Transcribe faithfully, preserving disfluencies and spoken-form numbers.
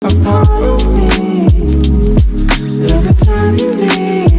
a part of me. Every time you leave,